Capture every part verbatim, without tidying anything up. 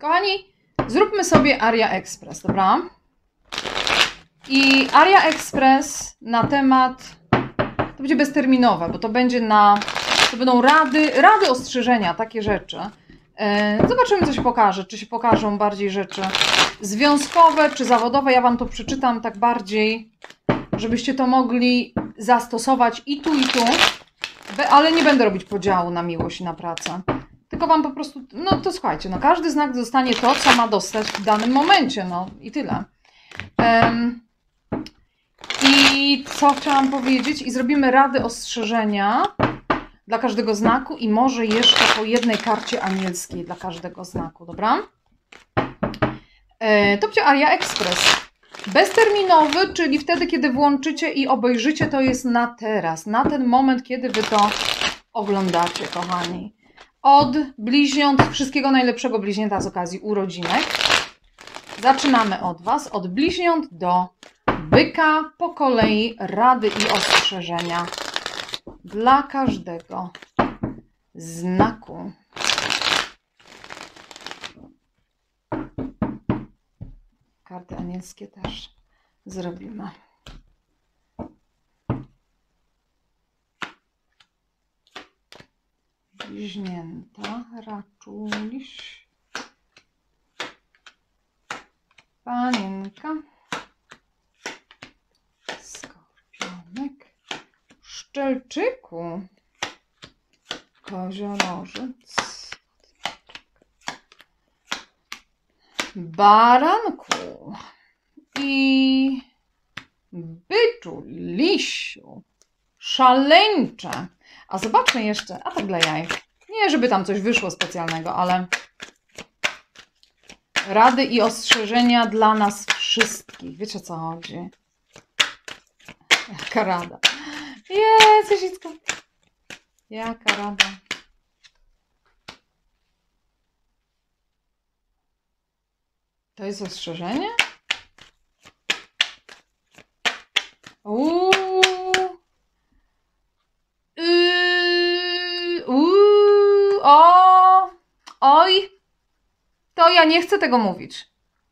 Kochani, zróbmy sobie Aria Express, dobra? I Aria Express na temat, to będzie bezterminowe, bo to będzie na, to będą rady, rady, ostrzeżenia, takie rzeczy. Zobaczymy, co się pokaże, czy się pokażą bardziej rzeczy związkowe, czy zawodowe. Ja Wam to przeczytam tak bardziej, żebyście to mogli zastosować i tu, i tu, ale nie będę robić podziału na miłość i na pracę. Tylko Wam po prostu, no to słuchajcie, no każdy znak dostanie to, co ma dostać w danym momencie, no i tyle. Um, I co chciałam powiedzieć? I zrobimy rady, ostrzeżenia dla każdego znaku i może jeszcze po jednej karcie anielskiej dla każdego znaku, dobra? E, to będzie Aria Express. Bezterminowy, czyli wtedy, kiedy włączycie i obejrzycie, to jest na teraz, na ten moment, kiedy Wy to oglądacie, kochani. Od bliźniąt, wszystkiego najlepszego bliźnięta z okazji urodzinek. Zaczynamy od Was, od bliźniąt do byka, po kolei rady i ostrzeżenia dla każdego znaku. Karty anielskie też zrobimy. Bliźnięta, raczuliś, panienka, skorpionek, szczelczyku, koziorożec, baranku i byczu, lisiu, szaleńcze. A zobaczmy jeszcze, a tak dla jaj. Nie, żeby tam coś wyszło specjalnego, ale rady i ostrzeżenia dla nas wszystkich. Wiecie, o co chodzi? Jaka rada. Jest, Jesicko. Jaka rada. To jest ostrzeżenie? Uuu. Yy, uuu. O. Oj. To ja nie chcę tego mówić.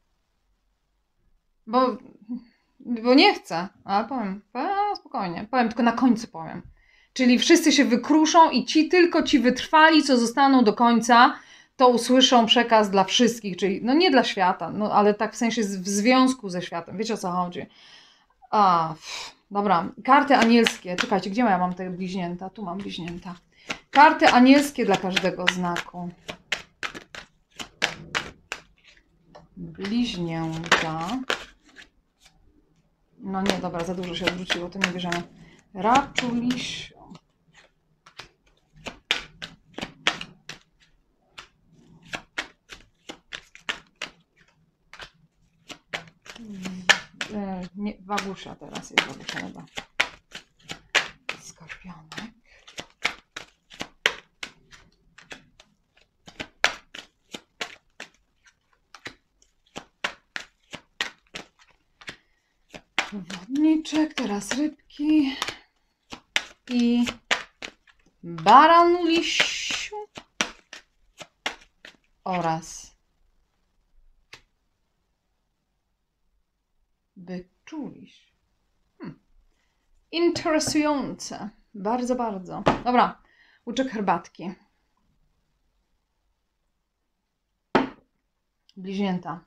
Bo, bo nie chcę. Ale powiem. A, spokojnie. Powiem, tylko na końcu powiem. Czyli wszyscy się wykruszą i ci, tylko ci wytrwali, co zostaną do końca, to usłyszą przekaz dla wszystkich, czyli no nie dla świata, no ale tak w sensie w związku ze światem. Wiecie, o co chodzi? A, pff, dobra, karty anielskie. Czekajcie, gdzie ja mam te bliźnięta? Tu mam bliźnięta. Karty anielskie dla każdego znaku. Bliźnięta. No nie, dobra, za dużo się odwróciło, to nie bierzemy. Raczuliś. Nie, wagusia teraz jest, wagusia chyba. Skorpionek. Wodniczek, teraz rybki i baranuliś oraz byczuliś. Hmm. Interesujące. Bardzo, bardzo. Dobra, łyczek herbatki. Bliźnięta.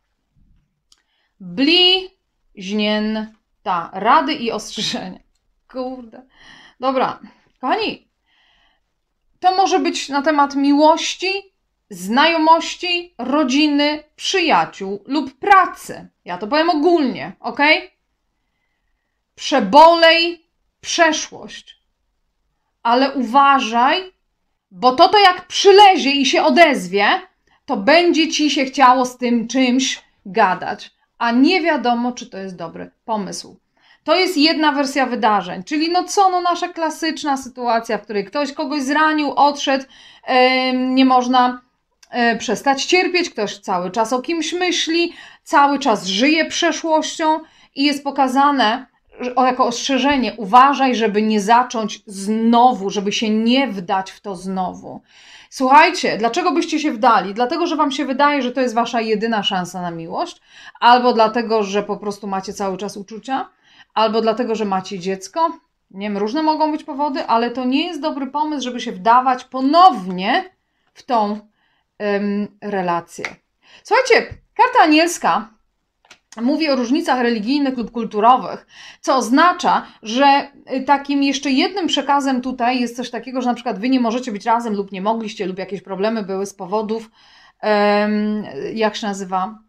Bliźnięta. Rady i ostrzeżenia. Kurde. Dobra, kochani. To może być na temat miłości, znajomości, rodziny, przyjaciół lub pracy. Ja to powiem ogólnie, ok? Przebolej przeszłość. Ale uważaj, bo to to jak przylezie i się odezwie, to będzie ci się chciało z tym czymś gadać. A nie wiadomo, czy to jest dobry pomysł. To jest jedna wersja wydarzeń, czyli no co, no nasza klasyczna sytuacja, w której ktoś kogoś zranił, odszedł, yy, nie można yy, przestać cierpieć, ktoś cały czas o kimś myśli, cały czas żyje przeszłością i jest pokazane, o, jako ostrzeżenie, uważaj, żeby nie zacząć znowu, żeby się nie wdać w to znowu. Słuchajcie, dlaczego byście się wdali? Dlatego, że wam się wydaje, że to jest wasza jedyna szansa na miłość, albo dlatego, że po prostu macie cały czas uczucia, albo dlatego, że macie dziecko. Nie wiem, różne mogą być powody, ale to nie jest dobry pomysł, żeby się wdawać ponownie w tą ym, relację. Słuchajcie, karta anielska mówi o różnicach religijnych lub kulturowych, co oznacza, że takim jeszcze jednym przekazem tutaj jest coś takiego, że na przykład wy nie możecie być razem lub nie mogliście, lub jakieś problemy były z powodów, um, jak się nazywa,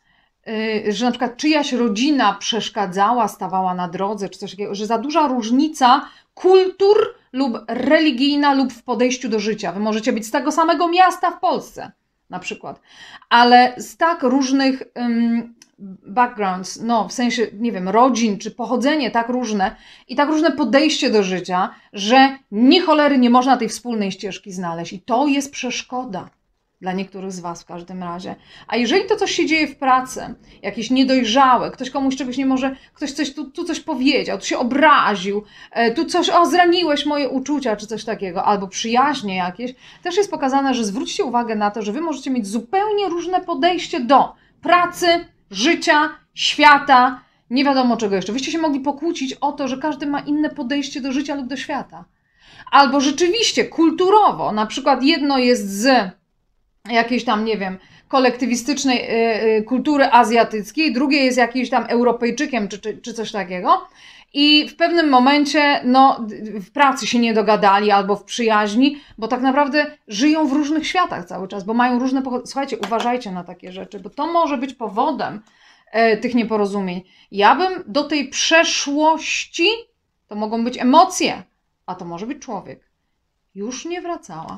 y, że na przykład czyjaś rodzina przeszkadzała, stawała na drodze, czy coś takiego, że za duża różnica kultur lub religijna lub w podejściu do życia. Wy możecie być z tego samego miasta w Polsce, na przykład, ale z tak różnych um, backgrounds, no w sensie, nie wiem, rodzin czy pochodzenie tak różne i tak różne podejście do życia, że ni cholery nie można tej wspólnej ścieżki znaleźć i to jest przeszkoda dla niektórych z was w każdym razie. A jeżeli to coś się dzieje w pracy, jakieś niedojrzałe, ktoś komuś czegoś nie może, ktoś coś, tu, tu coś powiedział, tu się obraził, tu coś, o zraniłeś moje uczucia, czy coś takiego, albo przyjaźnie jakieś, też jest pokazane, że zwróćcie uwagę na to, że wy możecie mieć zupełnie różne podejście do pracy, życia, świata, nie wiadomo czego jeszcze. Wyście się mogli pokłócić o to, że każdy ma inne podejście do życia lub do świata. Albo rzeczywiście kulturowo, na przykład jedno jest z jakiejś tam, nie wiem, kolektywistycznej y, y, kultury azjatyckiej, drugie jest jakimś tam Europejczykiem czy, czy, czy coś takiego. I w pewnym momencie no, w pracy się nie dogadali albo w przyjaźni, bo tak naprawdę żyją w różnych światach cały czas, bo mają różne pochodzenie. Słuchajcie, uważajcie na takie rzeczy, bo to może być powodem e, tych nieporozumień. Ja bym do tej przeszłości, to mogą być emocje, a to może być człowiek, już nie wracała.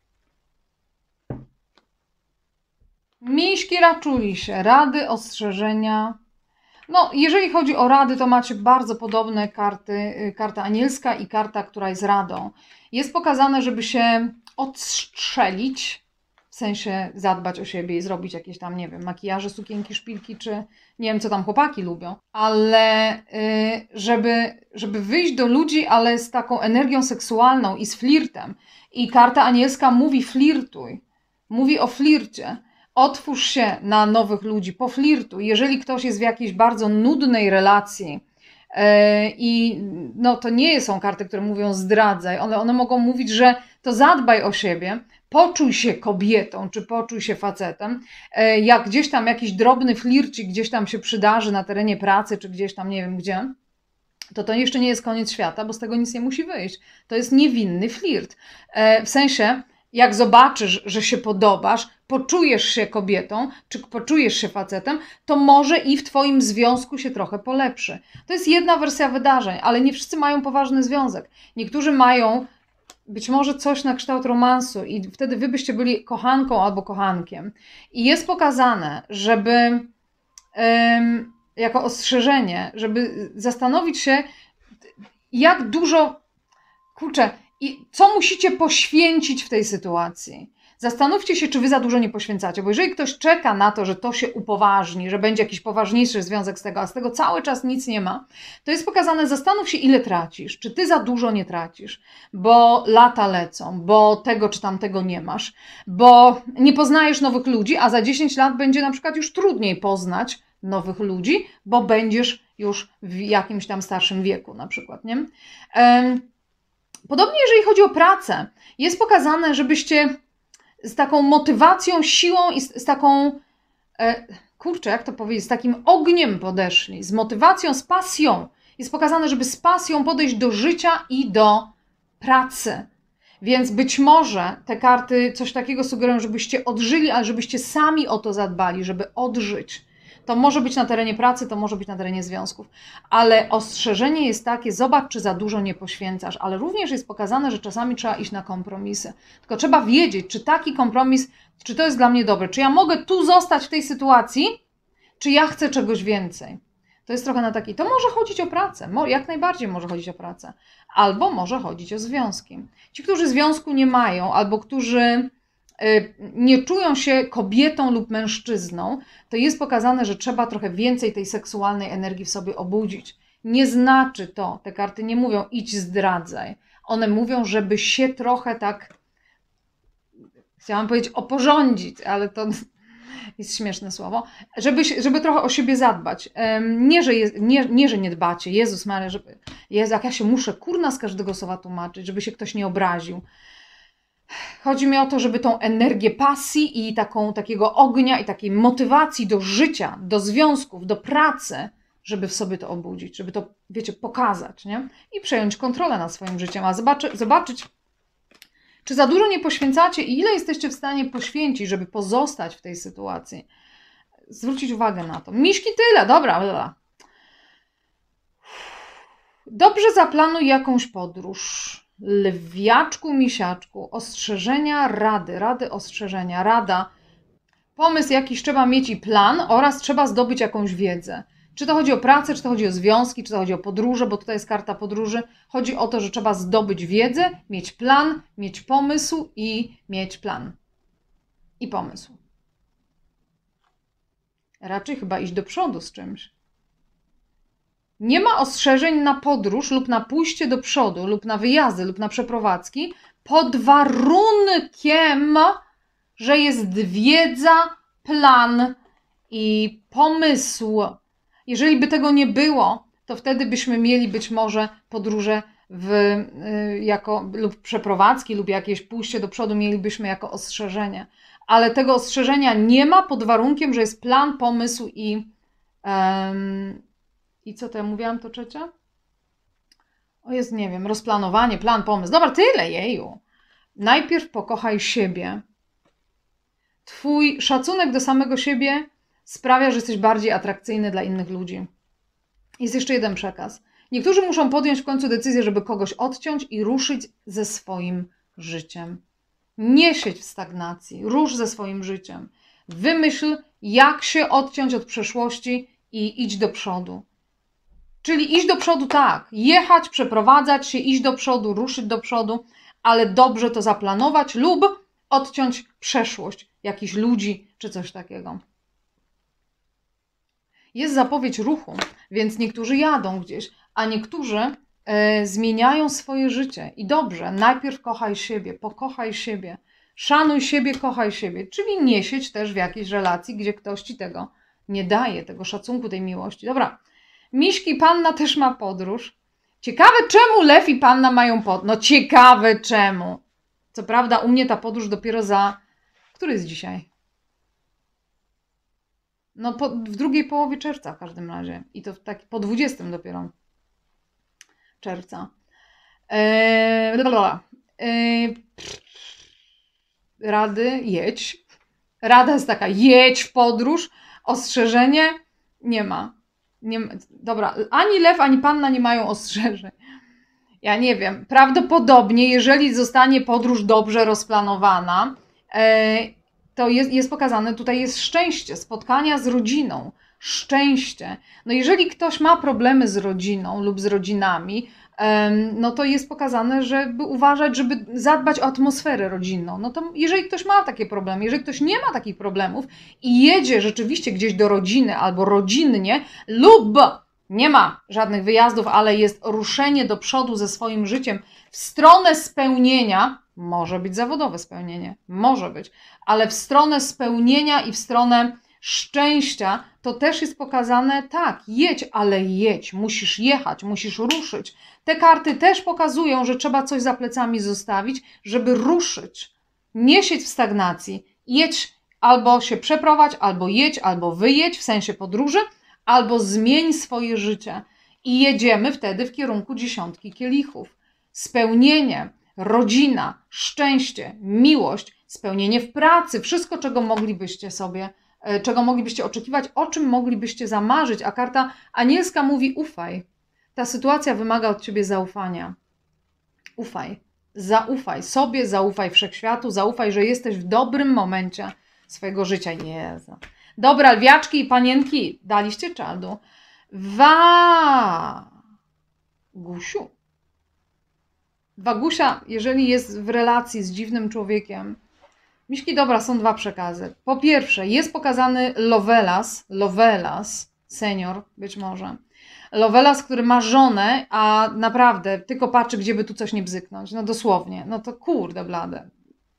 Miśki raczuli się, rady, ostrzeżenia. No, jeżeli chodzi o rady, to macie bardzo podobne karty, karta anielska i karta, która jest radą. Jest pokazane, żeby się odstrzelić, w sensie zadbać o siebie i zrobić jakieś tam, nie wiem, makijaże, sukienki, szpilki, czy nie wiem, co tam chłopaki lubią, ale żeby, żeby wyjść do ludzi, ale z taką energią seksualną i z flirtem. I karta anielska mówi flirtuj, mówi o flircie. Otwórz się na nowych ludzi, poflirtuj. Jeżeli ktoś jest w jakiejś bardzo nudnej relacji yy, i no, to nie są karty, które mówią zdradzaj, one, one mogą mówić, że to zadbaj o siebie, poczuj się kobietą, czy poczuj się facetem. Yy, jak gdzieś tam jakiś drobny flircik gdzieś tam się przydarzy na terenie pracy, czy gdzieś tam nie wiem gdzie, to to jeszcze nie jest koniec świata, bo z tego nic nie musi wyjść. To jest niewinny flirt. Yy, w sensie, jak zobaczysz, że się podobasz, poczujesz się kobietą, czy poczujesz się facetem, to może i w twoim związku się trochę polepszy. To jest jedna wersja wydarzeń, ale nie wszyscy mają poważny związek. Niektórzy mają być może coś na kształt romansu i wtedy wy byście byli kochanką albo kochankiem. I jest pokazane, żeby um, jako ostrzeżenie, żeby zastanowić się, jak dużo, kurczę, i co musicie poświęcić w tej sytuacji. Zastanówcie się, czy wy za dużo nie poświęcacie, bo jeżeli ktoś czeka na to, że to się upoważni, że będzie jakiś poważniejszy związek z tego, a z tego cały czas nic nie ma, to jest pokazane, zastanów się, ile tracisz, czy ty za dużo nie tracisz, bo lata lecą, bo tego czy tamtego nie masz, bo nie poznajesz nowych ludzi, a za dziesięć lat będzie na przykład już trudniej poznać nowych ludzi, bo będziesz już w jakimś tam starszym wieku na przykład, nie? Um, Podobnie jeżeli chodzi o pracę, jest pokazane, żebyście z taką motywacją, siłą i z, z taką, e, kurczę, jak to powiedzieć, z takim ogniem podeszli, z motywacją, z pasją. Jest pokazane, żeby z pasją podejść do życia i do pracy. Więc być może te karty coś takiego sugerują, żebyście odżyli, ale żebyście sami o to zadbali, żeby odżyć. To może być na terenie pracy, to może być na terenie związków. Ale ostrzeżenie jest takie, zobacz, czy za dużo nie poświęcasz. Ale również jest pokazane, że czasami trzeba iść na kompromisy. Tylko trzeba wiedzieć, czy taki kompromis, czy to jest dla mnie dobre. Czy ja mogę tu zostać w tej sytuacji, czy ja chcę czegoś więcej. To jest trochę na taki, to może chodzić o pracę. Jak najbardziej może chodzić o pracę. Albo może chodzić o związki. Ci, którzy związku nie mają, albo którzy nie czują się kobietą lub mężczyzną, to jest pokazane, że trzeba trochę więcej tej seksualnej energii w sobie obudzić. Nie znaczy to, te karty nie mówią idź zdradzaj. One mówią, żeby się trochę tak, chciałam powiedzieć oporządzić, ale to jest śmieszne słowo, żeby, żeby trochę o siebie zadbać. Nie, że, je, nie, nie, że nie dbacie. Jezus Maria, żeby, Jezu, jak ja się muszę kurna z każdego słowa tłumaczyć, żeby się ktoś nie obraził. Chodzi mi o to, żeby tą energię pasji i taką, takiego ognia i takiej motywacji do życia, do związków, do pracy, żeby w sobie to obudzić, żeby to, wiecie, pokazać, nie? I przejąć kontrolę nad swoim życiem, a zobaczy, zobaczyć, czy za dużo nie poświęcacie i ile jesteście w stanie poświęcić, żeby pozostać w tej sytuacji. Zwrócić uwagę na to. Miśki tyle, dobra. dobra. Dobrze zaplanuj jakąś podróż. Lwiaczku, misiaczku, ostrzeżenia, rady, rady, ostrzeżenia, rada, pomysł jakiś trzeba mieć i plan oraz trzeba zdobyć jakąś wiedzę. Czy to chodzi o pracę, czy to chodzi o związki, czy to chodzi o podróże, bo tutaj jest karta podróży. Chodzi o to, że trzeba zdobyć wiedzę, mieć plan, mieć pomysł i mieć plan. I pomysł. Raczej chyba iść do przodu z czymś. Nie ma ostrzeżeń na podróż lub na pójście do przodu, lub na wyjazdy, lub na przeprowadzki, pod warunkiem, że jest wiedza, plan i pomysł. Jeżeli by tego nie było, to wtedy byśmy mieli być może podróże w, jako, lub przeprowadzki, lub jakieś pójście do przodu mielibyśmy jako ostrzeżenie. Ale tego ostrzeżenia nie ma pod warunkiem, że jest plan, pomysł i... Um, I co to ja mówiłam, to trzecie? O jest, nie wiem, rozplanowanie, plan, pomysł. Dobra, tyle, jeju. Najpierw pokochaj siebie. Twój szacunek do samego siebie sprawia, że jesteś bardziej atrakcyjny dla innych ludzi. Jest jeszcze jeden przekaz. Niektórzy muszą podjąć w końcu decyzję, żeby kogoś odciąć i ruszyć ze swoim życiem. Nie siedź w stagnacji, rusz ze swoim życiem. Wymyśl, jak się odciąć od przeszłości i idź do przodu. Czyli iść do przodu tak, jechać, przeprowadzać się, iść do przodu, ruszyć do przodu, ale dobrze to zaplanować lub odciąć przeszłość jakichś ludzi czy coś takiego. Jest zapowiedź ruchu, więc niektórzy jadą gdzieś, a niektórzy e, zmieniają swoje życie. I dobrze, najpierw kochaj siebie, pokochaj siebie, szanuj siebie, kochaj siebie, czyli nie siedź też w jakiejś relacji, gdzie ktoś ci tego nie daje, tego szacunku, tej miłości. Dobra. Miśki, panna też ma podróż. Ciekawe, czemu lew i panna mają podróż. No ciekawe, czemu. Co prawda u mnie ta podróż dopiero za... Który jest dzisiaj? No po, w drugiej połowie czerwca w każdym razie. I to tak po dwudziestym dopiero czerwca. Eee, eee, rady, jedź. Rada jest taka, jedź w podróż. Ostrzeżenie nie ma. Nie, dobra, ani lew, ani panna nie mają ostrzeżeń. Ja nie wiem. Prawdopodobnie, jeżeli zostanie podróż dobrze rozplanowana, e, to jest, jest pokazane, tutaj jest szczęście, spotkania z rodziną, szczęście. No jeżeli ktoś ma problemy z rodziną lub z rodzinami, e, no to jest pokazane, żeby uważać, żeby zadbać o atmosferę rodzinną. No to jeżeli ktoś ma takie problemy, jeżeli ktoś nie ma takich problemów i jedzie rzeczywiście gdzieś do rodziny albo rodzinnie lub nie ma żadnych wyjazdów, ale jest ruszenie do przodu ze swoim życiem w stronę spełnienia, może być zawodowe spełnienie, może być, ale w stronę spełnienia i w stronę szczęścia, to też jest pokazane, tak, jedź, ale jedź, musisz jechać, musisz ruszyć. Te karty też pokazują, że trzeba coś za plecami zostawić, żeby ruszyć. Nie siedź w stagnacji, jedź, albo się przeprowadź, albo jedź, albo wyjedź, w sensie podróży, albo zmień swoje życie. I jedziemy wtedy w kierunku dziesiątki kielichów. Spełnienie, rodzina, szczęście, miłość, spełnienie w pracy, wszystko, czego moglibyście sobie, czego moglibyście oczekiwać, o czym moglibyście zamarzyć. A karta anielska mówi ufaj. Ta sytuacja wymaga od ciebie zaufania. Ufaj. Zaufaj sobie, zaufaj wszechświatu, zaufaj, że jesteś w dobrym momencie swojego życia. Jezu. Dobra, lwiaczki i panienki, daliście czadu. Wa! Gusiu. Wagusia, jeżeli jest w relacji z dziwnym człowiekiem, miśki, dobra, są dwa przekazy. Po pierwsze, jest pokazany Lovelas, Lovelas, senior być może. Lovelas, który ma żonę, a naprawdę tylko patrzy, gdzie by tu coś nie bzyknąć. No dosłownie. No to kurde blade.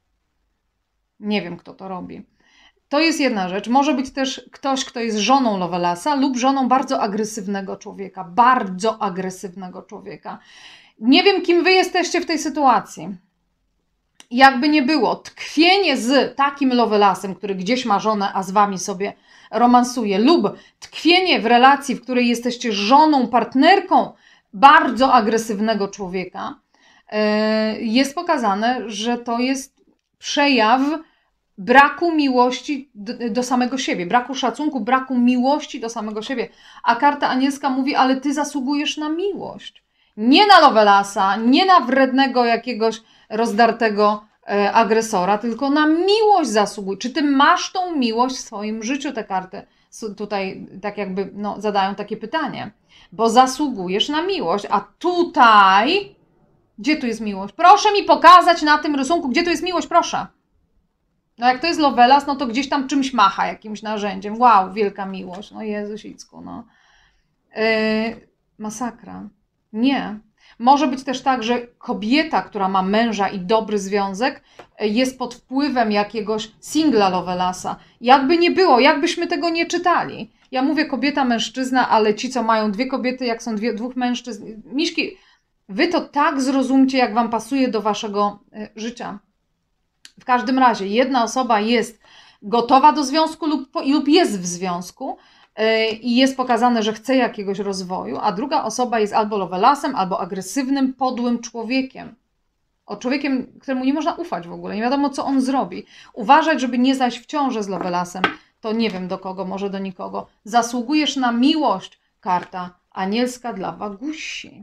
Nie wiem, kto to robi. To jest jedna rzecz. Może być też ktoś, kto jest żoną Lovelasa lub żoną bardzo agresywnego człowieka. Bardzo agresywnego człowieka. Nie wiem, kim wy jesteście w tej sytuacji. Jakby nie było, tkwienie z takim Lovelasem, który gdzieś ma żonę, a z wami sobie romansuje, lub tkwienie w relacji, w której jesteście żoną, partnerką bardzo agresywnego człowieka, jest pokazane, że to jest przejaw braku miłości do, do samego siebie, braku szacunku, braku miłości do samego siebie. A karta anielska mówi, ale ty zasługujesz na miłość. Nie na Lovelasa, nie na wrednego jakiegoś rozdartego e, agresora, tylko na miłość zasługuj. Czy ty masz tą miłość w swoim życiu? Te karty tutaj tak jakby no, zadają takie pytanie. Bo zasługujesz na miłość, a tutaj... Gdzie tu jest miłość? Proszę mi pokazać na tym rysunku, gdzie tu jest miłość, proszę. No jak to jest Lovelas, no to gdzieś tam czymś macha, jakimś narzędziem. Wow, wielka miłość. No Jezusicku, no. Yy, masakra. Nie. Może być też tak, że kobieta, która ma męża i dobry związek, jest pod wpływem jakiegoś singla Lovelasa. Jakby nie było, jakbyśmy tego nie czytali. Ja mówię kobieta, mężczyzna, ale ci, co mają dwie kobiety, jak są dwie, dwóch mężczyzn... Miśki, wy to tak zrozumcie, jak wam pasuje do waszego y, życia. W każdym razie, jedna osoba jest gotowa do związku lub, lub jest w związku, i jest pokazane, że chce jakiegoś rozwoju, a druga osoba jest albo Lovelasem, albo agresywnym, podłym człowiekiem. O człowiekiem, któremu nie można ufać w ogóle, nie wiadomo, co on zrobi. Uważać, żeby nie zajść w ciążę z Lovelasem, to nie wiem do kogo, może do nikogo. Zasługujesz na miłość, karta anielska dla Wagusi.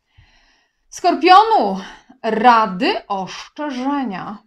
Skorpionu, rady oszczerzenia.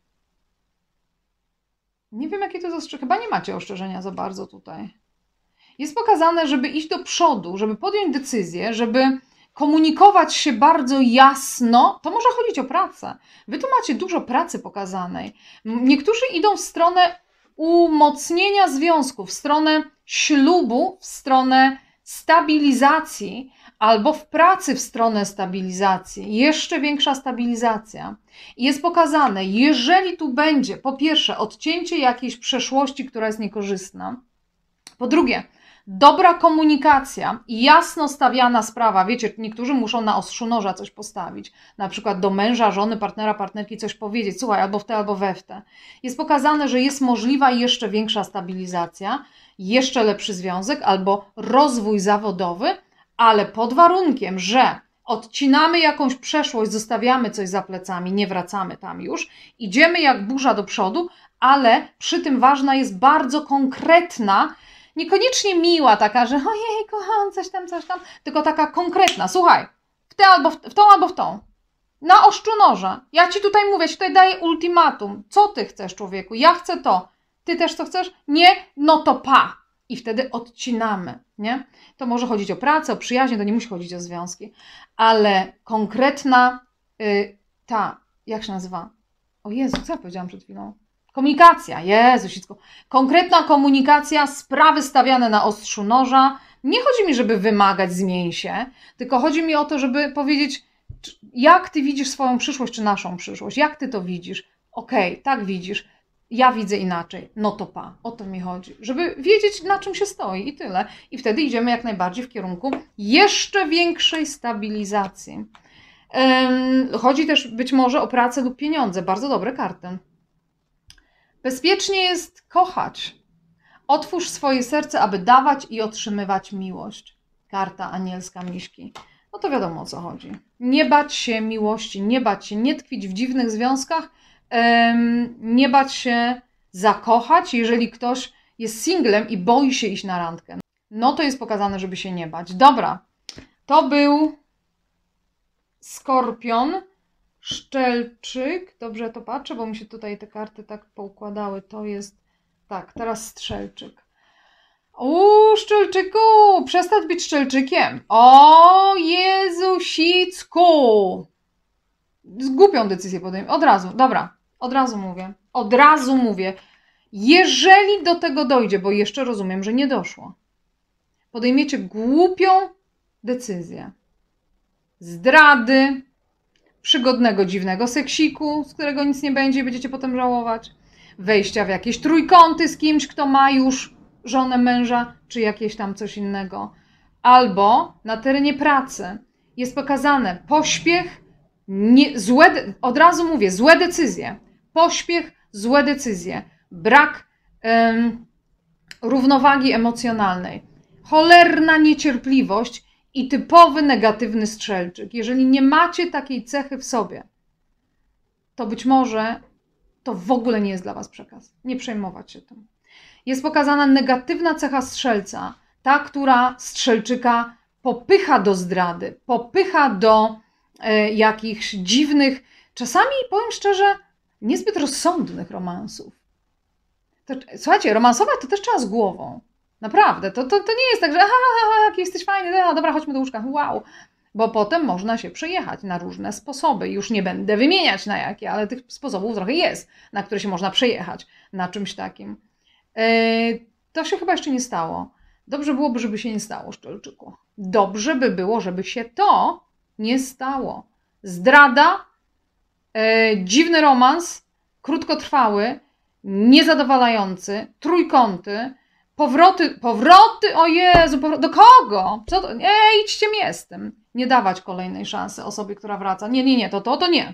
Nie wiem, jakie to jest ostrzeżenie. Chyba nie macie ostrzeżenia za bardzo tutaj. Jest pokazane, żeby iść do przodu, żeby podjąć decyzję, żeby komunikować się bardzo jasno. To może chodzić o pracę. Wy tu macie dużo pracy pokazanej. Niektórzy idą w stronę umocnienia związku, w stronę ślubu, w stronę stabilizacji, albo w pracy w stronę stabilizacji. Jeszcze większa stabilizacja. I jest pokazane, jeżeli tu będzie, po pierwsze, odcięcie jakiejś przeszłości, która jest niekorzystna. Po drugie, dobra komunikacja i jasno stawiana sprawa. Wiecie, niektórzy muszą na ostrzu noża coś postawić. Na przykład do męża, żony, partnera, partnerki coś powiedzieć. Słuchaj, albo w te, albo we w te. Jest pokazane, że jest możliwa jeszcze większa stabilizacja, jeszcze lepszy związek albo rozwój zawodowy, ale pod warunkiem, że odcinamy jakąś przeszłość, zostawiamy coś za plecami, nie wracamy tam już, idziemy jak burza do przodu, ale przy tym ważna jest bardzo konkretna, niekoniecznie miła taka, że ojej, kocham, coś tam, coś tam, tylko taka konkretna. Słuchaj, w tę albo w, w tą, albo w tą. Na oszczu noża. Ja ci tutaj mówię, ci tutaj daję ultimatum. Co ty chcesz, człowieku? Ja chcę to. Ty też to chcesz? Nie? No to pa. I wtedy odcinamy, nie? To może chodzić o pracę, o przyjaźń, to nie musi chodzić o związki, ale konkretna y, ta, jak się nazywa? O Jezu, co ja powiedziałam przed chwilą? Komunikacja, Jezusicku. Konkretna komunikacja, sprawy stawiane na ostrzu noża. Nie chodzi mi, żeby wymagać zmień się, tylko chodzi mi o to, żeby powiedzieć, jak ty widzisz swoją przyszłość, czy naszą przyszłość, jak ty to widzisz. Okej, okay, tak widzisz, ja widzę inaczej, no to pa, o to mi chodzi. Żeby wiedzieć, na czym się stoi i tyle. I wtedy idziemy jak najbardziej w kierunku jeszcze większej stabilizacji. Um, chodzi też być może o pracę lub pieniądze, bardzo dobre karty. Bezpiecznie jest kochać. Otwórz swoje serce, aby dawać i otrzymywać miłość. Karta anielska miśki. No to wiadomo, o co chodzi. Nie bać się miłości, nie bać się, nie tkwić w dziwnych związkach, um, nie bać się zakochać, jeżeli ktoś jest singlem i boi się iść na randkę. No to jest pokazane, żeby się nie bać. Dobra, to był Skorpion. Szczelczyk, dobrze to patrzę, bo mi się tutaj te karty tak poukładały, to jest, tak, teraz Strzelczyk. Uuu, Szczelczyku, przestać być Szczelczykiem. O Jezusicku. Z głupią decyzję podejmę, od razu, dobra, od razu mówię, od razu mówię. Jeżeli do tego dojdzie, bo jeszcze rozumiem, że nie doszło, podejmiecie głupią decyzje. Zdrady, przygodnego, dziwnego seksiku, z którego nic nie będzie i będziecie potem żałować. Wejścia w jakieś trójkąty z kimś, kto ma już żonę, męża, czy jakieś tam coś innego. Albo na terenie pracy jest pokazane pośpiech, nie, złe, od razu mówię, złe decyzje. Pośpiech, złe decyzje. Brak ym, równowagi emocjonalnej. Cholerna niecierpliwość i typowy negatywny strzelczyk. Jeżeli nie macie takiej cechy w sobie, to być może to w ogóle nie jest dla was przekaz. Nie przejmować się tym. Jest pokazana negatywna cecha strzelca, ta, która strzelczyka popycha do zdrady, popycha do e, jakichś dziwnych, czasami, powiem szczerze, niezbyt rozsądnych romansów. To, słuchajcie, romansować to też trzeba z głową. Naprawdę. To, to, to nie jest tak, że aha, aha, jaki jesteś fajny, no, dobra, chodźmy do łóżka. Wow. Bo potem można się przejechać na różne sposoby. Już nie będę wymieniać na jakie, ale tych sposobów trochę jest, na które się można przejechać na czymś takim. Yy, to się chyba jeszcze nie stało. Dobrze byłoby, żeby się nie stało, Szczelczyku. Dobrze by było, żeby się to nie stało. Zdrada, yy, dziwny romans, krótkotrwały, niezadowalający, trójkąty, powroty, powroty, o Jezu, powroty, do kogo? Co to? Nie, idźcie miastem. Nie dawać kolejnej szansy osobie, która wraca. Nie, nie, nie, to to, to nie.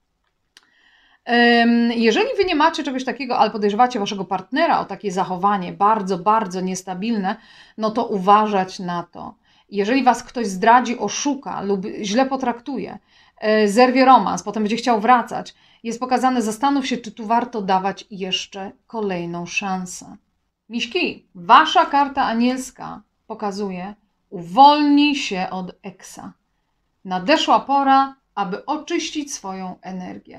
Jeżeli wy nie macie czegoś takiego, ale podejrzewacie waszego partnera o takie zachowanie bardzo, bardzo niestabilne, no to uważać na to. Jeżeli was ktoś zdradzi, oszuka lub źle potraktuje, zerwie romans, potem będzie chciał wracać, jest pokazane, zastanów się, czy tu warto dawać jeszcze kolejną szansę. Miśki, wasza karta anielska pokazuje, uwolnij się od eksa. Nadeszła pora, aby oczyścić swoją energię.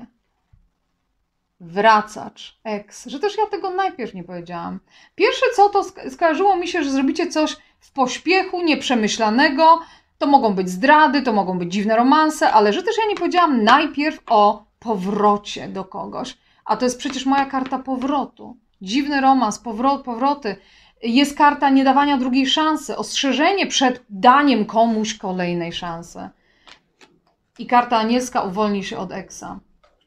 Wracacz, eks, że też ja tego najpierw nie powiedziałam. Pierwsze co, to skojarzyło mi się, że zrobicie coś w pośpiechu, nieprzemyślanego, to mogą być zdrady, to mogą być dziwne romanse, ale że też ja nie powiedziałam najpierw o powrocie do kogoś. A to jest przecież moja karta powrotu. Dziwny romans, powrot, powroty. Jest karta niedawania drugiej szansy, ostrzeżenie przed daniem komuś kolejnej szansy. I karta anielska uwolni się od eksa.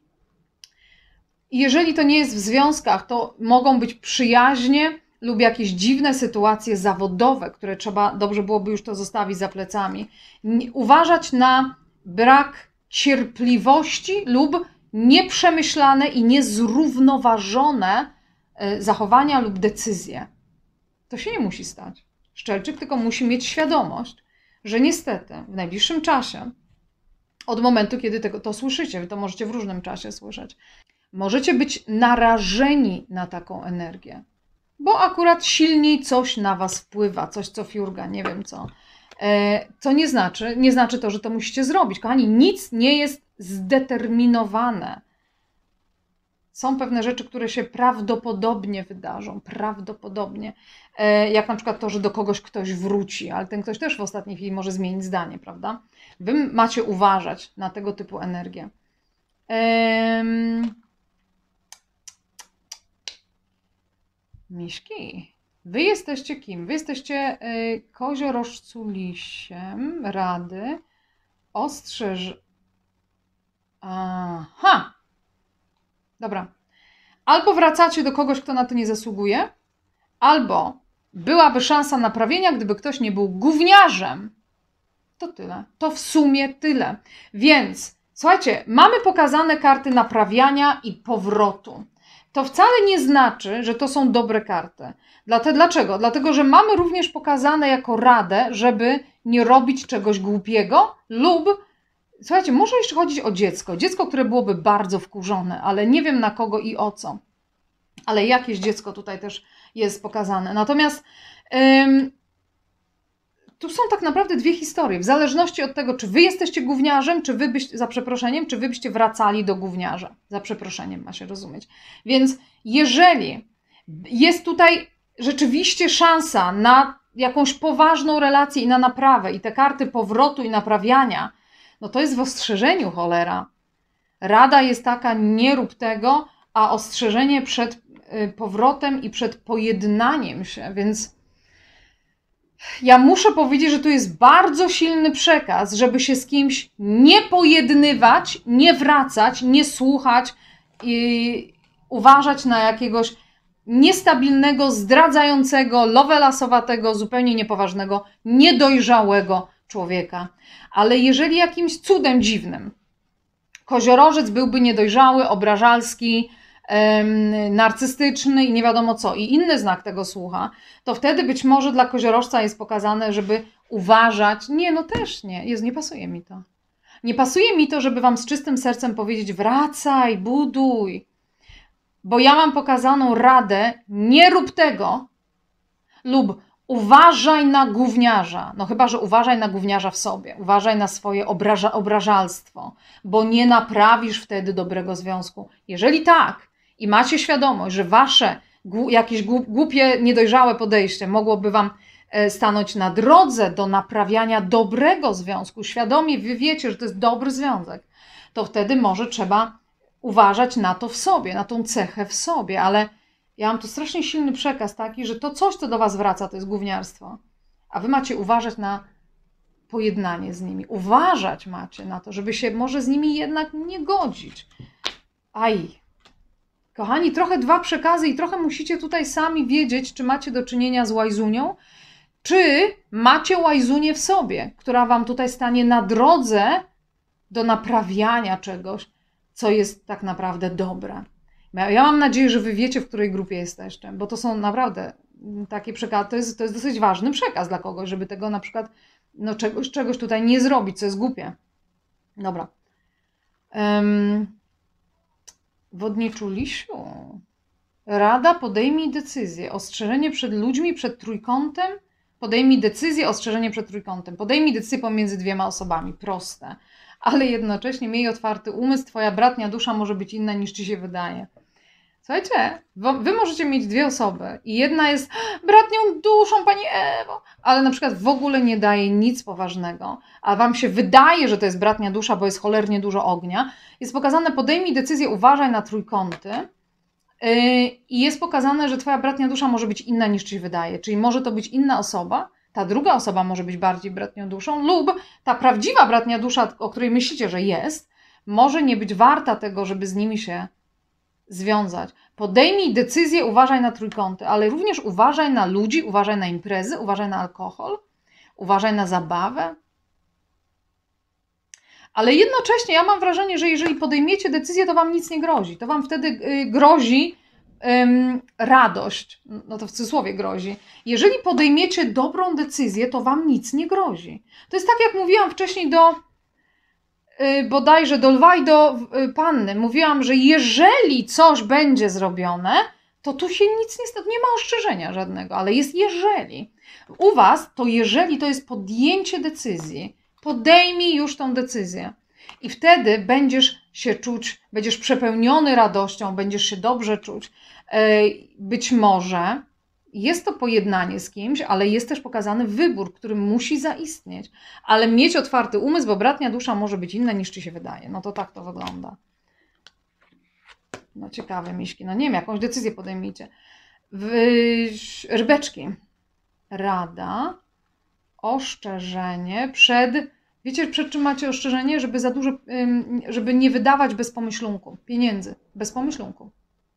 Jeżeli to nie jest w związkach, to mogą być przyjaźnie lub jakieś dziwne sytuacje zawodowe, które trzeba, dobrze byłoby już to zostawić za plecami. Uważać na brak cierpliwości lub nieprzemyślane i niezrównoważone zachowania lub decyzje. To się nie musi stać. Szczelczyk tylko musi mieć świadomość, że niestety w najbliższym czasie, od momentu, kiedy tego, to słyszycie, wy to możecie w różnym czasie słyszeć, możecie być narażeni na taką energię, bo akurat silniej coś na was wpływa, coś co fiurga, nie wiem co. Co nie znaczy, nie znaczy to, że to musicie zrobić. Kochani, nic nie jest zdeterminowane. Są pewne rzeczy, które się prawdopodobnie wydarzą, prawdopodobnie. Jak na przykład to, że do kogoś ktoś wróci, ale ten ktoś też w ostatniej chwili może zmienić zdanie, prawda? Wy macie uważać na tego typu energię. Um... Miśki, wy jesteście kim? Wy jesteście y, koziorożculisiem, rady, ostrzeż... Aha! Dobra. Albo wracacie do kogoś, kto na to nie zasługuje, albo byłaby szansa naprawienia, gdyby ktoś nie był gówniarzem. To tyle. To w sumie tyle. Więc, słuchajcie, mamy pokazane karty naprawiania i powrotu. To wcale nie znaczy, że to są dobre karty. Dlaczego? Dlatego, że mamy również pokazane jako radę, żeby nie robić czegoś głupiego lub, słuchajcie, może jeszcze chodzić o dziecko. Dziecko, które byłoby bardzo wkurzone, ale nie wiem na kogo i o co. Ale jakieś dziecko tutaj też jest pokazane. Natomiast ym, tu są tak naprawdę dwie historie. W zależności od tego, czy wy jesteście gówniarzem, czy wy byście, za przeproszeniem, czy wy byście wracali do gówniarza. Za przeproszeniem ma się rozumieć. Więc jeżeli jest tutaj rzeczywiście szansa na jakąś poważną relację i na naprawę i te karty powrotu i naprawiania, no to jest w ostrzeżeniu, cholera. Rada jest taka, nie rób tego, a ostrzeżenie przed powrotem i przed pojednaniem się, więc Ja muszę powiedzieć, że tu jest bardzo silny przekaz, żeby się z kimś nie pojednywać, nie wracać, nie słuchać i uważać na jakiegoś niestabilnego, zdradzającego, lovelasowatego, zupełnie niepoważnego, niedojrzałego człowieka. Ale jeżeli jakimś cudem dziwnym koziorożec byłby niedojrzały, obrażalski, em, narcystyczny i nie wiadomo co, i inny znak tego słucha, to wtedy być może dla koziorożca jest pokazane, żeby uważać. Nie, no też nie, jest, nie pasuje mi to. Nie pasuje mi to, żeby wam z czystym sercem powiedzieć: wracaj, buduj. Bo ja mam pokazaną radę: nie rób tego, lub uważaj na gówniarza. No chyba że uważaj na gówniarza w sobie. Uważaj na swoje obraża, obrażalstwo, bo nie naprawisz wtedy dobrego związku. Jeżeli tak i macie świadomość, że wasze jakieś głupie, niedojrzałe podejście mogłoby wam stanąć na drodze do naprawiania dobrego związku, świadomie wy wiecie, że to jest dobry związek, to wtedy może trzeba uważać na to w sobie, na tą cechę w sobie, ale ja mam tu strasznie silny przekaz taki, że to coś, co do was wraca, to jest gówniarstwo, a wy macie uważać na pojednanie z nimi. Uważać macie na to, żeby się może z nimi jednak nie godzić. Aj. Kochani, trochę dwa przekazy i trochę musicie tutaj sami wiedzieć, czy macie do czynienia z łajzunią, czy macie łajzunię w sobie, która wam tutaj stanie na drodze do naprawiania czegoś, co jest tak naprawdę dobre. Ja mam nadzieję, że wy wiecie, w której grupie jesteście, bo to są naprawdę takie przekazy, to jest, to jest dosyć ważny przekaz dla kogoś, żeby tego na przykład, no czegoś, czegoś tutaj nie zrobić, co jest głupie. Dobra. Um, Wodniczu Lisiu. Rada: podejmij decyzję. Ostrzeżenie przed ludźmi, przed trójkątem. Podejmij decyzję, ostrzeżenie przed trójkątem. Podejmij decyzję pomiędzy dwiema osobami. Proste. Ale jednocześnie miej otwarty umysł. Twoja bratnia dusza może być inna, niż ci się wydaje. Słuchajcie, wy możecie mieć dwie osoby i jedna jest bratnią duszą, pani Ewo, ale na przykład w ogóle nie daje nic poważnego, a wam się wydaje, że to jest bratnia dusza, bo jest cholernie dużo ognia. Jest pokazane: podejmij decyzję, uważaj na trójkąty. I jest pokazane, że twoja bratnia dusza może być inna, niż ci się wydaje. Czyli może to być inna osoba, ta druga osoba może być bardziej bratnią duszą, lub ta prawdziwa bratnia dusza, o której myślicie, że jest, może nie być warta tego, żeby z nimi się związać. Podejmij decyzję, uważaj na trójkąty, ale również uważaj na ludzi, uważaj na imprezy, uważaj na alkohol, uważaj na zabawę. Ale jednocześnie ja mam wrażenie, że jeżeli podejmiecie decyzję, to wam nic nie grozi. To wam wtedy grozi ym, radość. No to w cudzysłowie grozi. Jeżeli podejmiecie dobrą decyzję, to wam nic nie grozi. To jest tak, jak mówiłam wcześniej do yy, bodajże do lwa i do yy, panny. Mówiłam, że jeżeli coś będzie zrobione, to tu się nic nie stanie. Nie ma ostrzeżenia żadnego, ale jest jeżeli. U was to jeżeli to jest podjęcie decyzji. Podejmij już tą decyzję i wtedy będziesz się czuć, będziesz przepełniony radością, będziesz się dobrze czuć. Być może jest to pojednanie z kimś, ale jest też pokazany wybór, który musi zaistnieć. Ale mieć otwarty umysł, bo bratnia dusza może być inna, niż ci się wydaje. No to tak to wygląda. No ciekawe, miśki. No nie wiem, jakąś decyzję podejmijcie. Rybeczki. Rada. Oszczerzenie przed... Wiecie, przed czym macie oszczerzenie? Żeby za dużo... Żeby nie wydawać bez pomyślunku. Pieniędzy. Bez pomyślunku.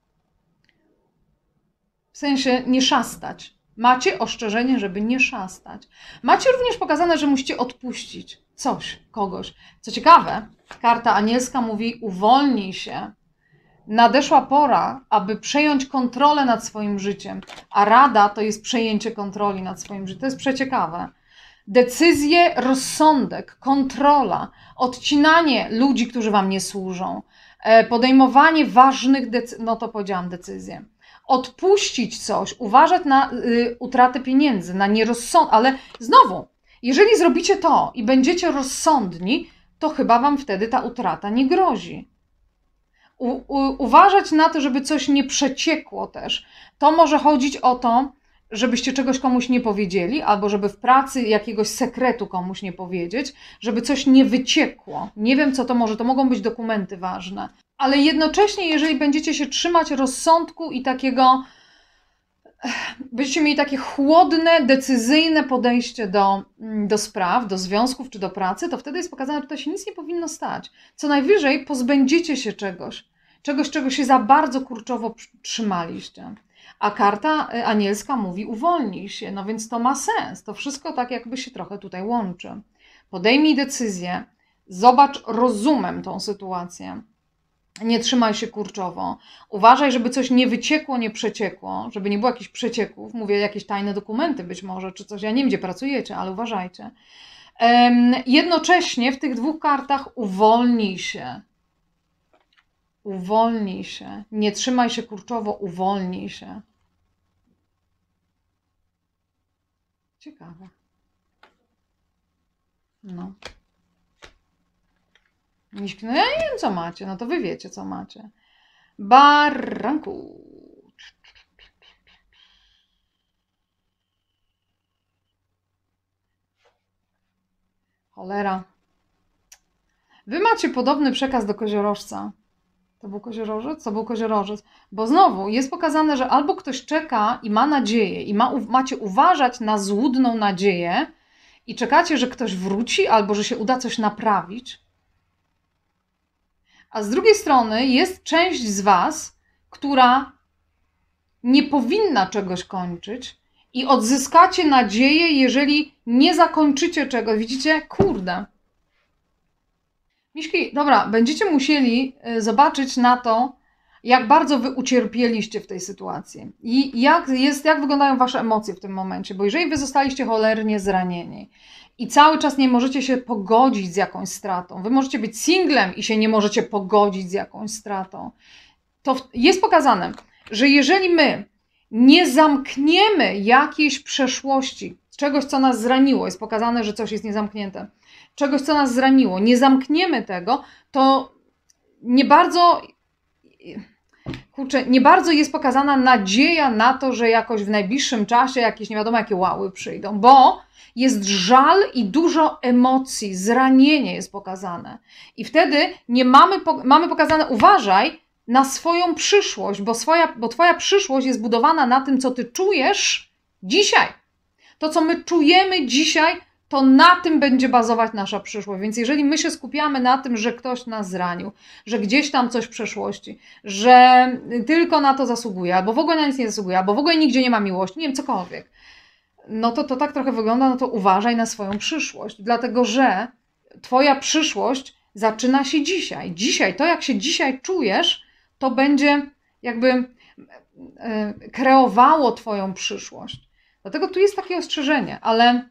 W sensie nie szastać. Macie oszczerzenie, żeby nie szastać. Macie również pokazane, że musicie odpuścić coś, kogoś. Co ciekawe, karta anielska mówi: uwolnij się. Nadeszła pora, aby przejąć kontrolę nad swoim życiem. A rada to jest przejęcie kontroli nad swoim życiem. To jest przeciekawe. Decyzje, rozsądek, kontrola, odcinanie ludzi, którzy wam nie służą, podejmowanie ważnych decyzji, no to powiedziałam decyzję. Odpuścić coś, uważać na y, utratę pieniędzy, na nierozsądność, ale znowu, jeżeli zrobicie to i będziecie rozsądni, to chyba wam wtedy ta utrata nie grozi. U, u, uważać na to, żeby coś nie przeciekło też. To może chodzić o to, żebyście czegoś komuś nie powiedzieli, albo żeby w pracy jakiegoś sekretu komuś nie powiedzieć, żeby coś nie wyciekło. Nie wiem, co to może, to mogą być dokumenty ważne. Ale jednocześnie, jeżeli będziecie się trzymać rozsądku i takiego będziecie mieli takie chłodne, decyzyjne podejście do, do spraw, do związków czy do pracy, to wtedy jest pokazane, że tutaj się nic nie powinno stać. Co najwyżej pozbędziecie się czegoś, czegoś, czego się za bardzo kurczowo trzymaliście. A karta anielska mówi uwolnij się, no więc to ma sens. To wszystko tak jakby się trochę tutaj łączy. Podejmij decyzję, zobacz rozumem tą sytuację. Nie trzymaj się kurczowo. Uważaj, żeby coś nie wyciekło, nie przeciekło, żeby nie było jakichś przecieków. Mówię, jakieś tajne dokumenty być może, czy coś. Ja nie wiem, gdzie pracujecie, ale uważajcie. Um, jednocześnie w tych dwóch kartach uwolnij się. Uwolnij się. Nie trzymaj się kurczowo, uwolnij się. Ciekawe. No. Miśki, no ja nie wiem, co macie. No to wy wiecie, co macie. Baranku. Cholera. Wy macie podobny przekaz do koziorożca. To był koziorożec? To był koziorożec. Bo znowu jest pokazane, że albo ktoś czeka i ma nadzieję i ma, macie uważać na złudną nadzieję i czekacie, że ktoś wróci albo że się uda coś naprawić. A z drugiej strony jest część z was, która nie powinna czegoś kończyć i odzyskacie nadzieję, jeżeli nie zakończycie czegoś. Widzicie? Kurde. Miśki, dobra, będziecie musieli zobaczyć na to, jak bardzo wy ucierpieliście w tej sytuacji i jak, jest, jak wyglądają wasze emocje w tym momencie, bo jeżeli wy zostaliście cholernie zranieni i cały czas nie możecie się pogodzić z jakąś stratą, wy możecie być singlem i się nie możecie pogodzić z jakąś stratą, to jest pokazane, że jeżeli my nie zamkniemy jakiejś przeszłości, czegoś, co nas zraniło, jest pokazane, że coś jest niezamknięte, czegoś, co nas zraniło, nie zamkniemy tego, to nie bardzo, kurczę, nie bardzo jest pokazana nadzieja na to, że jakoś w najbliższym czasie jakieś nie wiadomo jakie łały przyjdą, bo jest żal i dużo emocji, zranienie jest pokazane. I wtedy nie mamy, mamy pokazane, uważaj na swoją przyszłość, bo, swoja, bo twoja przyszłość jest budowana na tym, co ty czujesz dzisiaj. To, co my czujemy dzisiaj, to na tym będzie bazować nasza przyszłość. Więc jeżeli my się skupiamy na tym, że ktoś nas zranił, że gdzieś tam coś w przeszłości, że tylko na to zasługuje, albo w ogóle na nic nie zasługuje, albo w ogóle nigdzie nie ma miłości, nie wiem, cokolwiek, no to to tak trochę wygląda, no to uważaj na swoją przyszłość, dlatego że twoja przyszłość zaczyna się dzisiaj. Dzisiaj, to jak się dzisiaj czujesz, to będzie jakby kreowało twoją przyszłość. Dlatego tu jest takie ostrzeżenie, ale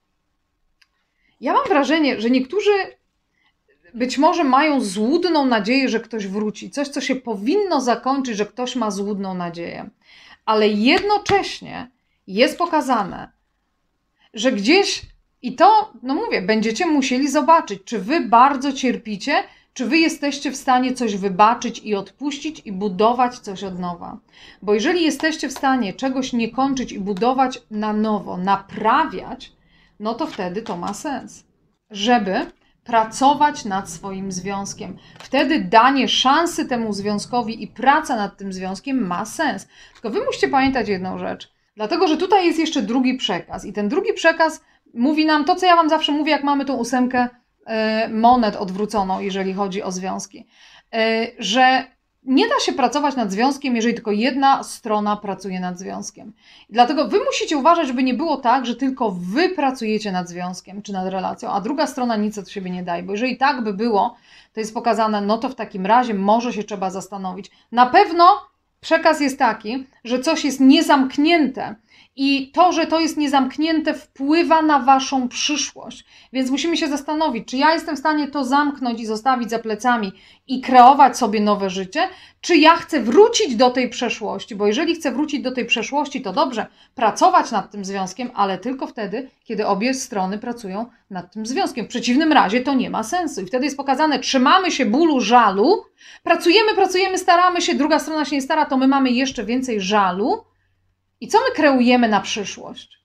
ja mam wrażenie, że niektórzy być może mają złudną nadzieję, że ktoś wróci. Coś, co się powinno zakończyć, że ktoś ma złudną nadzieję. Ale jednocześnie jest pokazane, że gdzieś, i to, no mówię, będziecie musieli zobaczyć, czy wy bardzo cierpicie, czy wy jesteście w stanie coś wybaczyć i odpuścić i budować coś od nowa. Bo jeżeli jesteście w stanie czegoś nie kończyć i budować na nowo, naprawiać, no to wtedy to ma sens, żeby pracować nad swoim związkiem. Wtedy danie szansy temu związkowi i praca nad tym związkiem ma sens. Tylko wy musicie pamiętać jedną rzecz, dlatego że tutaj jest jeszcze drugi przekaz i ten drugi przekaz mówi nam to, co ja wam zawsze mówię, jak mamy tą ósemkę monet odwróconą, jeżeli chodzi o związki, że nie da się pracować nad związkiem, jeżeli tylko jedna strona pracuje nad związkiem. Dlatego wy musicie uważać, żeby nie było tak, że tylko wy pracujecie nad związkiem czy nad relacją, a druga strona nic od siebie nie daje. Bo jeżeli tak by było, to jest pokazane, no to w takim razie może się trzeba zastanowić. Na pewno przekaz jest taki, że coś jest niezamknięte i to, że to jest niezamknięte, wpływa na waszą przyszłość. Więc musimy się zastanowić, czy ja jestem w stanie to zamknąć i zostawić za plecami i kreować sobie nowe życie, czy ja chcę wrócić do tej przeszłości. Bo jeżeli chcę wrócić do tej przeszłości, to dobrze, pracować nad tym związkiem, ale tylko wtedy, kiedy obie strony pracują nad tym związkiem. W przeciwnym razie to nie ma sensu. I wtedy jest pokazane, trzymamy się bólu, żalu, pracujemy, pracujemy, staramy się, druga strona się nie stara, to my mamy jeszcze więcej żalu. I co my kreujemy na przyszłość?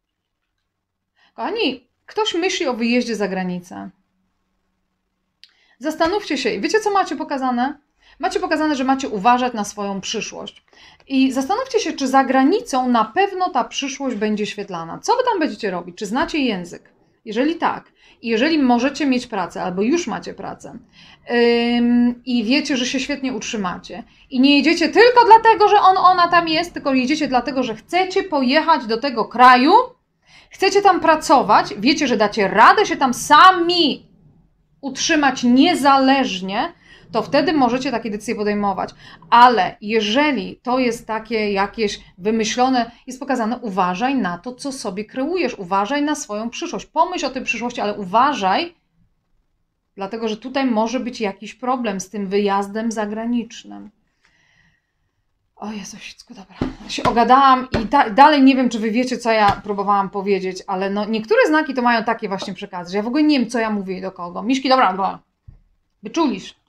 Kochani, ktoś myśli o wyjeździe za granicę. Zastanówcie się. Wiecie, co macie pokazane? Macie pokazane, że macie uważać na swoją przyszłość. I zastanówcie się, czy za granicą na pewno ta przyszłość będzie świetlana. Co wy tam będziecie robić? Czy znacie język? Jeżeli tak, i jeżeli możecie mieć pracę, albo już macie pracę ym, i wiecie, że się świetnie utrzymacie i nie jedziecie tylko dlatego, że on, ona tam jest, tylko jedziecie dlatego, że chcecie pojechać do tego kraju, chcecie tam pracować, wiecie, że dacie radę się tam sami utrzymać niezależnie, to wtedy możecie takie decyzje podejmować. Ale jeżeli to jest takie jakieś wymyślone, jest pokazane, uważaj na to, co sobie kreujesz, uważaj na swoją przyszłość. Pomyśl o tej przyszłości, ale uważaj, dlatego że tutaj może być jakiś problem z tym wyjazdem zagranicznym. O Jezusicku, dobra. Ja się ogadałam i ta, dalej nie wiem, czy wy wiecie, co ja próbowałam powiedzieć, ale no niektóre znaki to mają takie właśnie przekazy, że ja w ogóle nie wiem, co ja mówię i do kogo. Miszki, dobra, dobra. Wyczulisz.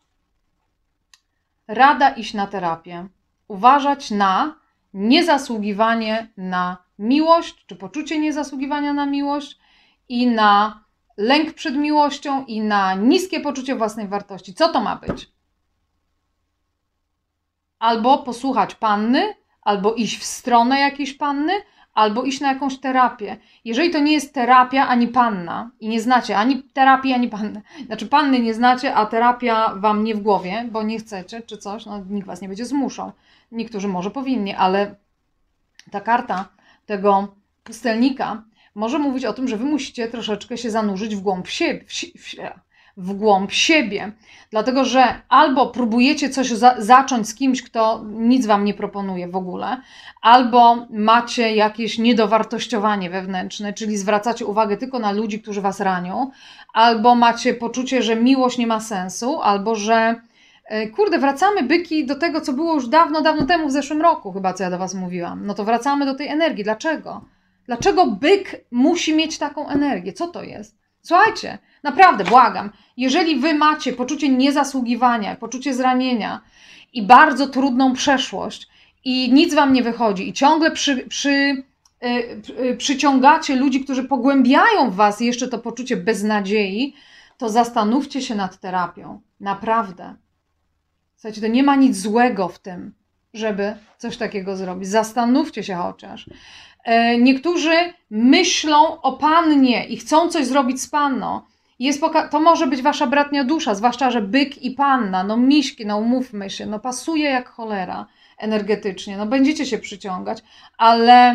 Rada iść na terapię. Uważać na niezasługiwanie na miłość, czy poczucie niezasługiwania na miłość i na lęk przed miłością i na niskie poczucie własnej wartości. Co to ma być? Albo posłuchać panny, albo iść w stronę jakiejś panny, albo iść na jakąś terapię. Jeżeli to nie jest terapia ani panna i nie znacie ani terapii, ani panny, znaczy panny nie znacie, a terapia wam nie w głowie, bo nie chcecie, czy coś, no nikt was nie będzie zmuszał. Niektórzy może powinni, ale ta karta tego pustelnika może mówić o tym, że wy musicie troszeczkę się zanurzyć w głąb siebie, w, w, w głąb siebie. Dlatego, że albo próbujecie coś za, zacząć z kimś, kto nic wam nie proponuje w ogóle, albo macie jakieś niedowartościowanie wewnętrzne, czyli zwracacie uwagę tylko na ludzi, którzy was ranią, albo macie poczucie, że miłość nie ma sensu, albo że kurde, wracamy byki do tego, co było już dawno, dawno temu, w zeszłym roku chyba, co ja do was mówiłam. No to wracamy do tej energii. Dlaczego? Dlaczego byk musi mieć taką energię? Co to jest? Słuchajcie, naprawdę, błagam, jeżeli wy macie poczucie niezasługiwania, poczucie zranienia i bardzo trudną przeszłość i nic wam nie wychodzi i ciągle przy, przy, yy, yy, przyciągacie ludzi, którzy pogłębiają w was jeszcze to poczucie beznadziei, to zastanówcie się nad terapią. Naprawdę. Słuchajcie, to nie ma nic złego w tym, żeby coś takiego zrobić. Zastanówcie się chociaż. Niektórzy myślą o pannie i chcą coś zrobić z panną. Jest to może być wasza bratnia dusza, zwłaszcza, że byk i panna, no miśki, no umówmy się, no pasuje jak cholera energetycznie, no będziecie się przyciągać, ale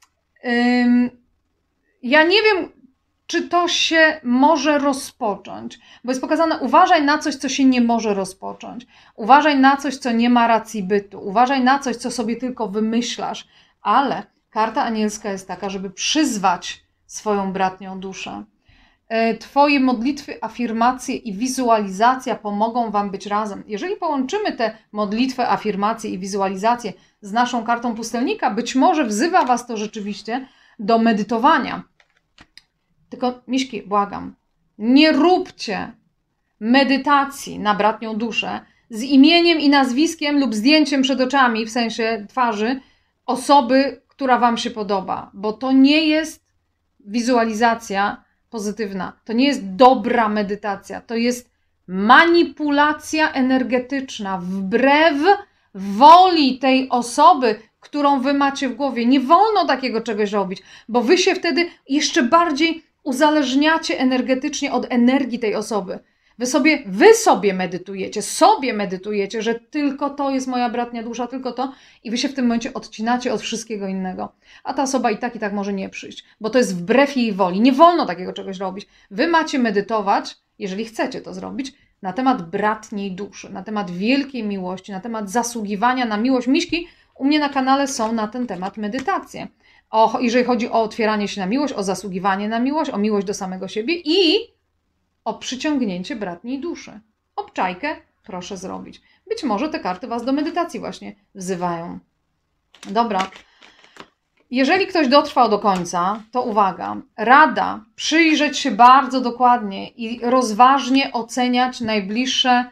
ym, ja nie wiem, czy to się może rozpocząć, bo jest pokazane, uważaj na coś, co się nie może rozpocząć, uważaj na coś, co nie ma racji bytu, uważaj na coś, co sobie tylko wymyślasz, ale karta anielska jest taka, żeby przyzwać swoją bratnią duszę. Twoje modlitwy, afirmacje i wizualizacja pomogą wam być razem. Jeżeli połączymy te modlitwę, afirmacje i wizualizację z naszą kartą pustelnika, być może wzywa was to rzeczywiście do medytowania. Tylko, miśki, błagam, nie róbcie medytacji na bratnią duszę z imieniem i nazwiskiem lub zdjęciem przed oczami, w sensie twarzy, osoby, która wam się podoba, bo to nie jest wizualizacja pozytywna, to nie jest dobra medytacja, to jest manipulacja energetyczna wbrew woli tej osoby, którą wy macie w głowie. Nie wolno takiego czegoś robić, bo wy się wtedy jeszcze bardziej uzależniacie energetycznie od energii tej osoby. Wy sobie, wy sobie medytujecie, sobie medytujecie, że tylko to jest moja bratnia dusza, tylko to i wy się w tym momencie odcinacie od wszystkiego innego. A ta osoba i tak, i tak może nie przyjść, bo to jest wbrew jej woli. Nie wolno takiego czegoś robić. Wy macie medytować, jeżeli chcecie to zrobić, na temat bratniej duszy, na temat wielkiej miłości, na temat zasługiwania na miłość. Miśki u mnie na kanale są na ten temat medytacje. O, jeżeli chodzi o otwieranie się na miłość, o zasługiwanie na miłość, o miłość do samego siebie i o przyciągnięcie bratniej duszy. Obczajkę proszę zrobić. Być może te karty was do medytacji właśnie wzywają. Dobra. Jeżeli ktoś dotrwał do końca, to uwaga. Rada przyjrzeć się bardzo dokładnie i rozważnie oceniać najbliższe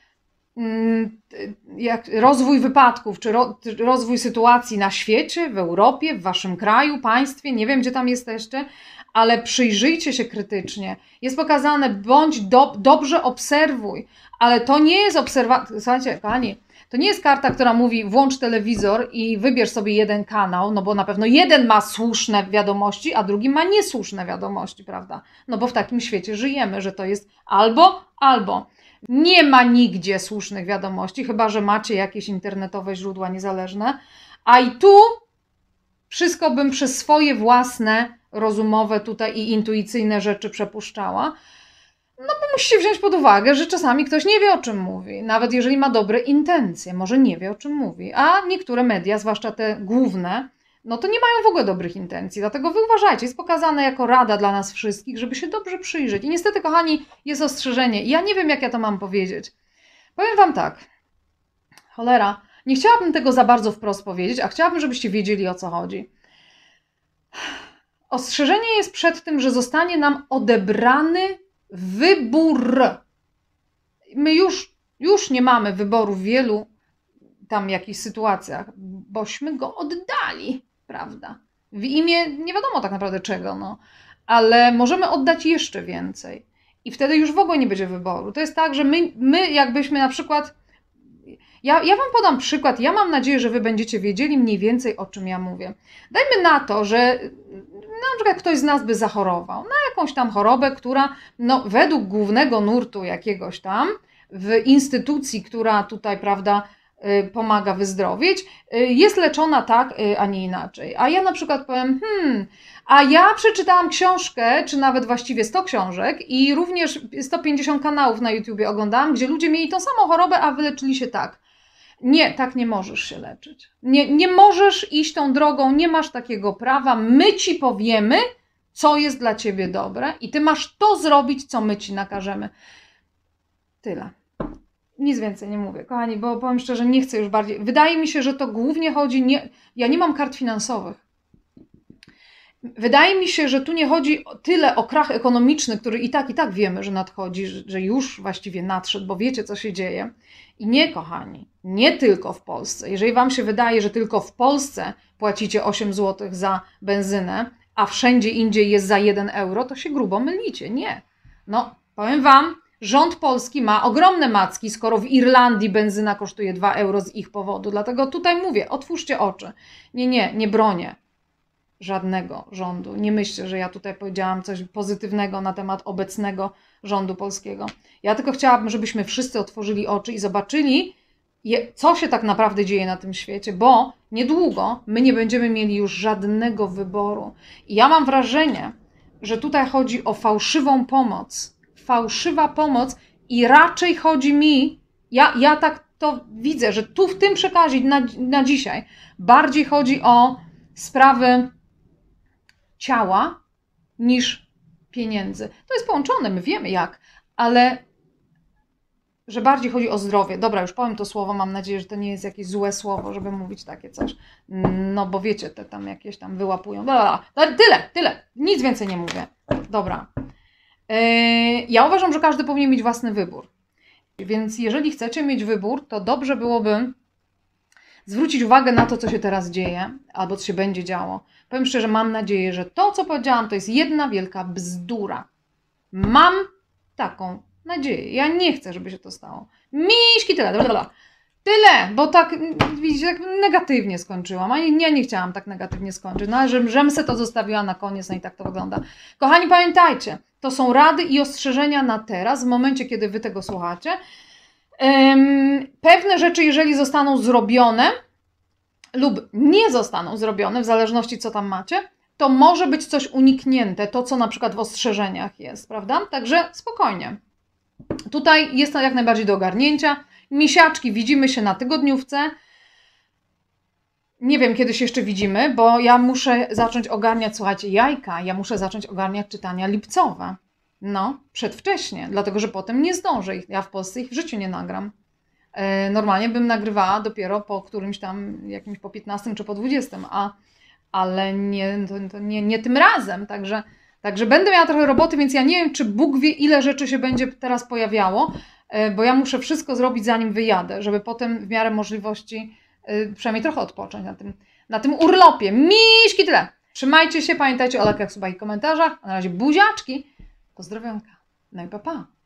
jak rozwój wypadków, czy ro, rozwój sytuacji na świecie, w Europie, w waszym kraju, państwie, nie wiem, gdzie tam jesteście, ale przyjrzyjcie się krytycznie. Jest pokazane, bądź do, dobrze obserwuj, ale to nie jest obserwacja. Słuchajcie, kochani, to nie jest karta, która mówi włącz telewizor i wybierz sobie jeden kanał, no bo na pewno jeden ma słuszne wiadomości, a drugi ma niesłuszne wiadomości, prawda? No bo w takim świecie żyjemy, że to jest albo, albo. Nie ma nigdzie słusznych wiadomości, chyba że macie jakieś internetowe źródła niezależne, a i tu wszystko bym przez swoje własne, rozumowe tutaj i intuicyjne rzeczy przepuszczała. No bo musicie wziąć pod uwagę, że czasami ktoś nie wie, o czym mówi, nawet jeżeli ma dobre intencje, może nie wie, o czym mówi, a niektóre media, zwłaszcza te główne, no to nie mają w ogóle dobrych intencji, dlatego wy uważajcie, jest pokazane jako rada dla nas wszystkich, żeby się dobrze przyjrzeć. I niestety, kochani, jest ostrzeżenie. I ja nie wiem, jak ja to mam powiedzieć. Powiem wam tak, cholera, nie chciałabym tego za bardzo wprost powiedzieć, a chciałabym, żebyście wiedzieli, o co chodzi. Ostrzeżenie jest przed tym, że zostanie nam odebrany wybór. My już, już nie mamy wyboru w wielu tam jakichś sytuacjach, bośmy go oddali, prawda? W imię nie wiadomo tak naprawdę czego, no. Ale możemy oddać jeszcze więcej. I wtedy już w ogóle nie będzie wyboru. To jest tak, że my, my jakbyśmy na przykład... Ja, ja wam podam przykład. Ja mam nadzieję, że wy będziecie wiedzieli mniej więcej, o czym ja mówię. Dajmy na to, że na przykład ktoś z nas by zachorował na jakąś tam chorobę, która no, według głównego nurtu jakiegoś tam w instytucji, która tutaj, prawda, pomaga wyzdrowieć, jest leczona tak, a nie inaczej. A ja na przykład powiem, hmm, a ja przeczytałam książkę, czy nawet właściwie sto książek i również sto pięćdziesiąt kanałów na YouTubie oglądałam, gdzie ludzie mieli tą samą chorobę, a wyleczyli się tak. Nie, tak nie możesz się leczyć. Nie, nie możesz iść tą drogą, nie masz takiego prawa. My ci powiemy, co jest dla ciebie dobre i ty masz to zrobić, co my ci nakażemy. Tyle. Nic więcej nie mówię, kochani, bo powiem szczerze, nie chcę już bardziej. Wydaje mi się, że to głównie chodzi... Nie, ja nie mam kart finansowych. Wydaje mi się, że tu nie chodzi tyle o krach ekonomiczny, który i tak, i tak wiemy, że nadchodzi, że już właściwie nadszedł, bo wiecie, co się dzieje. I nie, kochani, nie tylko w Polsce. Jeżeli wam się wydaje, że tylko w Polsce płacicie osiem złotych za benzynę, a wszędzie indziej jest za jeden euro, to się grubo mylicie. Nie. No, powiem wam, rząd polski ma ogromne macki, skoro w Irlandii benzyna kosztuje dwa euro z ich powodu. Dlatego tutaj mówię, otwórzcie oczy. Nie, nie, nie bronię żadnego rządu. Nie myślę, że ja tutaj powiedziałam coś pozytywnego na temat obecnego rządu polskiego. Ja tylko chciałabym, żebyśmy wszyscy otworzyli oczy i zobaczyli, co się tak naprawdę dzieje na tym świecie, bo niedługo my nie będziemy mieli już żadnego wyboru. I ja mam wrażenie, że tutaj chodzi o fałszywą pomoc. Fałszywa pomoc i raczej chodzi mi, ja, ja tak to widzę, że tu w tym przekazie na, na dzisiaj bardziej chodzi o sprawy ciała niż pieniędzy. To jest połączone, my wiemy jak, ale że bardziej chodzi o zdrowie. Dobra, już powiem to słowo, mam nadzieję, że to nie jest jakieś złe słowo, żeby mówić takie coś. No bo wiecie, te tam jakieś tam wyłapują. Dobra, tyle, tyle. Nic więcej nie mówię. Dobra. Ja uważam, że każdy powinien mieć własny wybór. Więc jeżeli chcecie mieć wybór, to dobrze byłoby zwrócić uwagę na to, co się teraz dzieje, albo co się będzie działo. Powiem szczerze, mam nadzieję, że to, co powiedziałam, to jest jedna wielka bzdura. Mam taką nadzieję. Ja nie chcę, żeby się to stało. Miśki, tyle, blablabla. Tyle, bo tak, widzicie, tak negatywnie skończyłam. A nie, ja nie chciałam tak negatywnie skończyć. No, ale żebym se to zostawiła na koniec, no i tak to wygląda. Kochani, pamiętajcie, to są rady i ostrzeżenia na teraz, w momencie, kiedy wy tego słuchacie. Um, pewne rzeczy, jeżeli zostaną zrobione lub nie zostaną zrobione, w zależności co tam macie, to może być coś uniknięte, to co na przykład w ostrzeżeniach jest, prawda? Także spokojnie. Tutaj jest to jak najbardziej do ogarnięcia. Misiaczki, widzimy się na tygodniówce. Nie wiem, kiedy się jeszcze widzimy, bo ja muszę zacząć ogarniać, słuchajcie, jajka, ja muszę zacząć ogarniać czytania lipcowe. No, przedwcześnie, dlatego że potem nie zdążę ich. Ja w Polsce ich w życiu nie nagram. E, normalnie bym nagrywała dopiero po którymś tam, jakimś po piętnastym czy po dwudziestym, a, ale nie, to, to nie, nie tym razem. Także, także będę miała trochę roboty, więc ja nie wiem, czy Bóg wie, ile rzeczy się będzie teraz pojawiało, e, bo ja muszę wszystko zrobić, zanim wyjadę, żeby potem w miarę możliwości e, przynajmniej trochę odpocząć na tym, na tym urlopie. Miśki, tyle. Trzymajcie się, pamiętajcie o lajkach, subach i komentarzach. A na razie buziaczki. Pozdrowionka. No i pa, pa.